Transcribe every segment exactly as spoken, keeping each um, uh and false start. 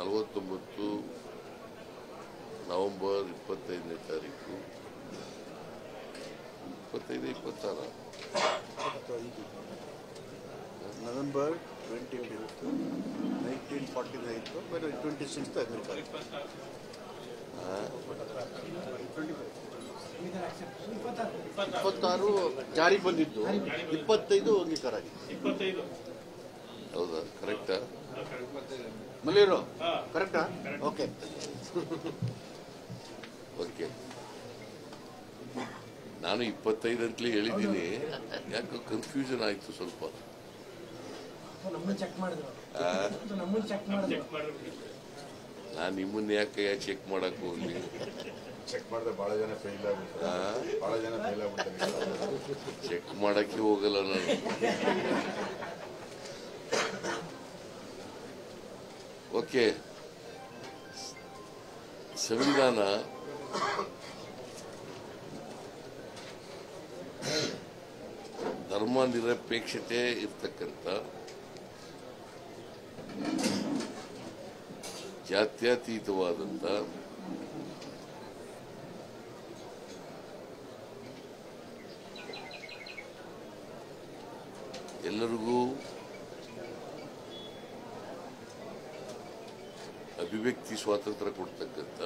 ನಲವತ್ತೊಂಬತ್ತು ನವೆಂಬರ್ ಇಪ್ಪತ್ತೈದನೇ ತಾರೀಕು ಇಪ್ಪತ್ತೈದು ಇಪ್ಪತ್ತಾರ November twenty nineteen forty nine twenty six ಅಮೆರಿಕ ಇಪ್ಪತ್ತಾರು ಜಾರಿ ಬಂದಿದ್ದು, ಇಪ್ಪತ್ತೈದು ಅಂಗೀಕಾರ ಆಗಿದೆ. ಹೌದಾ? ಕರೆಕ್ಟಾ? ಮಲ್ಲಿರು ಕರೆಕ್ಟಾ? Okay okay. ನಾನು ಇಪ್ಪತ್ತೈದು ಅಂತಲೇ ಹೇಳಿದ್ದೀನಿ. ಯಾಕೋ ಕನ್ಫ್ಯೂಷನ್ ಆಯ್ತು ಸ್ವಲ್ಪ. ನಾನು ನಿಮ್ಮನ್ನ ಯಾಕೆ ಚೆಕ್ ಮಾಡಕ್ ಹೋಗ್ಲಿ? ಚೆಕ್ ಮಾಡಿದ್ರೆ ಬಹಳ ಜನ ಫೇಲ್ ಆಗ್ಬಿಡ್ತಾರೆ. ಬಹಳ ಜನ ಫೇಲ್ ಆಗ್ಬಿಡ್ತಾರೆ. ಚೆಕ್ ಮಾಡಕ್ಕೆ ಹೋಗಲ್ಲ ನಾನು. ಓಕೆ. ಸಂವಿಧಾನ ಧರ್ಮ ನಿರಪೇಕ್ಷತೆ ಇರ್ತಕ್ಕಂಥ, ಜಾತ್ಯತೀತವಾದಂಥ, ಎಲ್ಲರಿಗೂ ಅಭಿವ್ಯಕ್ತಿ ಸ್ವಾತಂತ್ರ್ಯ ಕೊಡ್ತಕ್ಕಂಥ,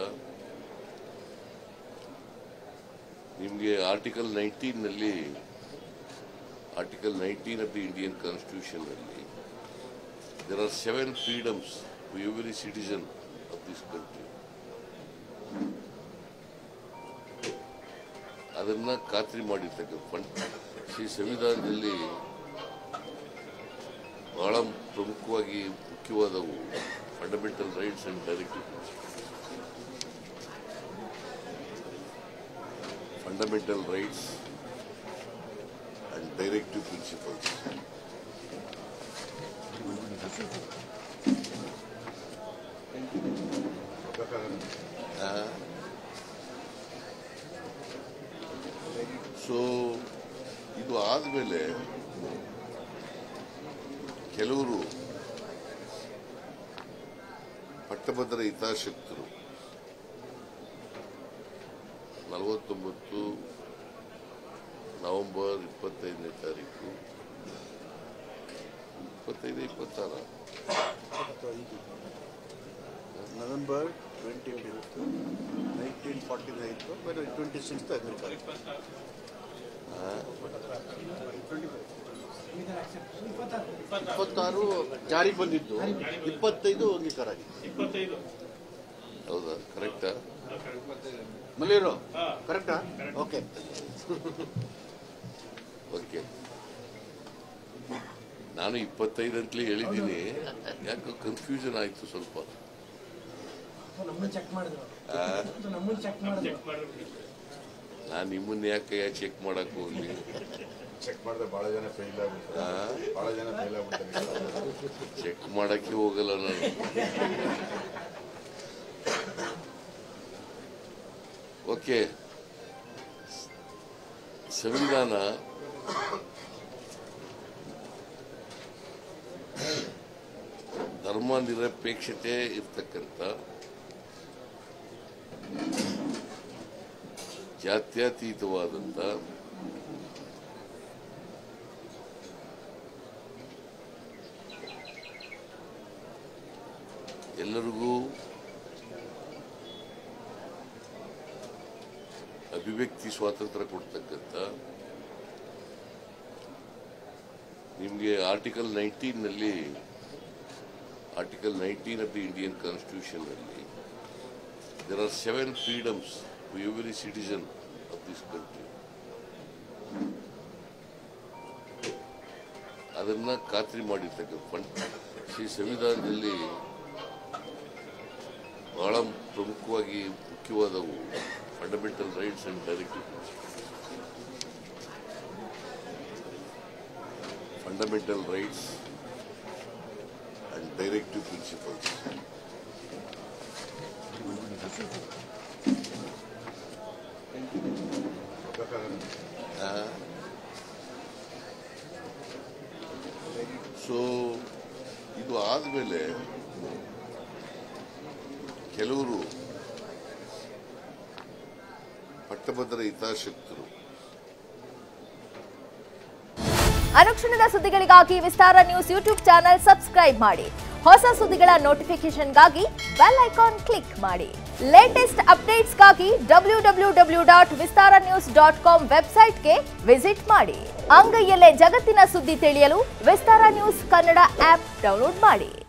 ನಿಮಗೆ ಆರ್ಟಿಕಲ್ ನೈನ್ಟೀನ್ ನಲ್ಲಿ article nineteen of the Indian constitution ನಲ್ಲಿ there are seven freedoms to every citizen of this country. ಅದನ್ನ ಖಾತ್ರಿ ಮಾಡಿರ್ತಕ್ಕಂಥ ಈ ಸಂವಿಧಾನದಲ್ಲಿ ಬಹಳ ಪ್ರಮುಖವಾಗಿ ಮುಖ್ಯವಾದವು fundamental rights and directive fundamental rights and directive principles. So ಇದು ಆದ್ಮೇಲೆ ಕೆಲವರು ಪಟ್ಟಭದ್ರ ಹಿತಾಸಕ್ತರು ನಲವತ್ತೊಂಬತ್ತು ನವೆಂಬರ್ ಇಪ್ಪತ್ತೈದನೇ ತಾರೀಕು ಇಪ್ಪತ್ತೈದು ಇಪ್ಪತ್ತಾರ November twenty nineteen forty nine twenty six ಅಮೆರಿಕ ಇಪ್ಪತ್ತಾರು ಜಾರಿ ಬಂದಿದ್ದು, ಇಪ್ಪತ್ತೈದು ಅಂಗೀಕಾರ ಆಗಿದೆ. ಹೌದಾ? ಕರೆಕ್ಟಾ? ಮಲ್ಲಿರು ಕರೆಕ್ಟಾ? Okay okay. ನಾನು ಇಪ್ಪತ್ತೈದು ಅಂತಲೇ ಹೇಳಿದ್ದೀನಿ. ಯಾಕೋ ಕನ್ಫ್ಯೂಷನ್ ಆಯ್ತು ಸ್ವಲ್ಪ. ನಾನು ನಿಮ್ಮನ್ನ ಯಾಕೆ ಚೆಕ್ ಮಾಡಕ್ ಹೋಗ್ಲಿ? ಚೆಕ್ ಮಾಡಿದ್ರೆ ಬಹಳ ಜನ ಫೇಲ್ ಆಗ್ಬಿಡ್ತಾರೆ. ಬಹಳ ಜನ ಫೇಲ್ ಆಗ್ಬಿಡ್ತಾರೆ. ಚೆಕ್ ಮಾಡಕ್ಕೆ ಹೋಗಲ್ಲ ನಾನು. ಓಕೆ. ಸಂವಿಧಾನ ಧರ್ಮ ನಿರಪೇಕ್ಷತೆ ಇರ್ತಕ್ಕಂಥ, ಜಾತ್ಯತೀತವಾದಂಥ, ಎಲ್ಲರಿಗೂ ಅಭಿವ್ಯಕ್ತಿ ಸ್ವಾತಂತ್ರ್ಯ ಕೊಡ್ತಕ್ಕಂಥ, ನಿಮಗೆ ಆರ್ಟಿಕಲ್ ನೈನ್ಟೀನ್ ನಲ್ಲಿ article nineteen of the Indian constitution ನಲ್ಲಿ there are seven freedoms to every citizen of this country. ಅದನ್ನ ಖಾತ್ರಿ ಮಾಡಿರ್ತಕ್ಕಂಥ ಈ ಸಂವಿಧಾನದಲ್ಲಿ ಬಹಳ ಪ್ರಮುಖವಾಗಿ ಮುಖ್ಯವಾದವು fundamental rights and directive fundamental rights and directive principles. So ಇದು ಆದ್ಮೇಲೆ ಕೆಲವರು ಪಟ್ಟಭದ್ರ ಹಿತಾಸಕ್ತರು ಅನುಕ್ಷಣದ ಸುದ್ದಿಗಳಿಗಾಗಿ Vistara news YouTube channel subscribe ಮಾಡಿ. ಹೊಸ ಸುದ್ದಿಗಳ ನೋಟಿಫಿಕೇಶನ್ಗಾಗಿ ಬೆಲ್ ಐಕಾನ್ ಕ್ಲಿಕ್ ಮಾಡಿ. ಲೇಟೆಸ್ಟ್ ಅಪ್ಡೇಟ್ಸ್ಗಾಗಿ W W W dot Vistara news dot com ವೆಬ್ಸೈಟ್ಗೆ ವಿಸಿಟ್ ಮಾಡಿ. ಅಂಗೈಯಲ್ಲೇ ಜಗತ್ತಿನ ಸುದ್ದಿ ತಿಳಿಯಲು Vistara news Kannada app download ಮಾಡಿ.